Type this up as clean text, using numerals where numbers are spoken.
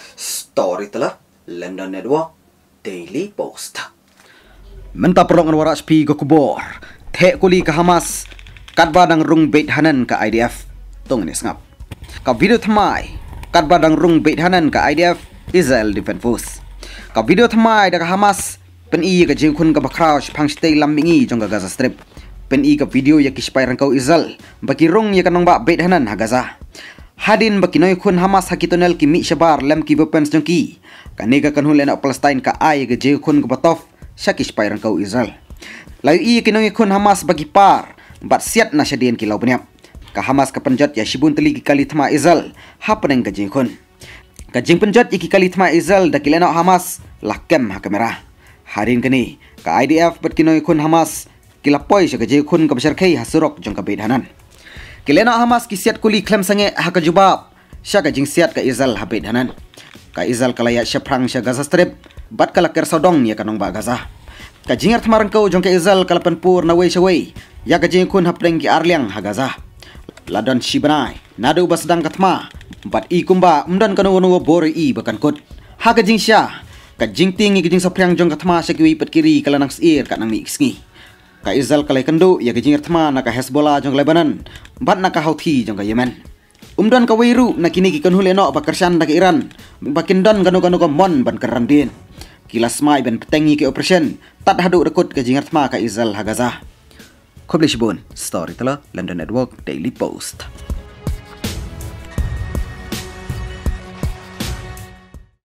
Story telah London Network Daily Post. Menta perong waras pi go kubor. Thek kuli ke Hamas kat badang rung bait hanan ke IDF. Tong ni sngap. Ka video thamai kat badang rung bait hanan ke IDF Israel Defense Force. Ka video thamai da Hamas pen i ka jingkhun ka bakrau phang stay lamingi jong Gaza Strip. Pen i ka video ya kispai rangkau Israel baki rung ya kanong ba bait hanan ha Gaza. Hadin bakinoy kun Hamas hakitonel ki mi shabar lem ki weapons jongki kanega kanhul enak Palestine ka ai ge je kun gbatov shakish pairang kau Israel layu i kinoy kun Hamas bagi par bat siat na shadien ki lau banyap ka Hamas ka penjat ya shibun teli ki kali thma Israel hapeneng ka je kun ka jing penjat ki kali thma Israel da kilena Hamas lakem ha kamera hadin kani ka IDF bat kinoy kun Hamas kilapoi sha je kun ka besar khai hasurok jong ka bedhanan Kilena Hamas kisiat kuli klaim sange haka jubab syaka jing siat ka Israel habit hanan ka Israel kalaya syaprang sya Gaza Strip bat kala ker sodong ya kanong ba Gaza ka jingar thamarang kau jong ka Israel kalapan pur na way shaway ya ka jing kun hapreng ki arliang ha Gaza ladon shibanai nadu basdang katma bat i kumba umdan kanong bori i bakan kut haka jing sya ka jing tingi ki jing saprang jong katma sya ki pat kiri kala nang sir ka nang mi kisngi ka Israel kalai kendo ya gejingir thma na ka Hezbollah jong Lebanon bat na ka Houthi jong ka Yemen umdan ka weiru na kini ki kanhul eno ba kershan na ka Iran bakindon ganu ka mon ban kerandin kilas mai ben petengi ki operation tat hadu rekut ka jingir thma ka Israel ha Gaza Khoblishbon story tala London Network Daily Post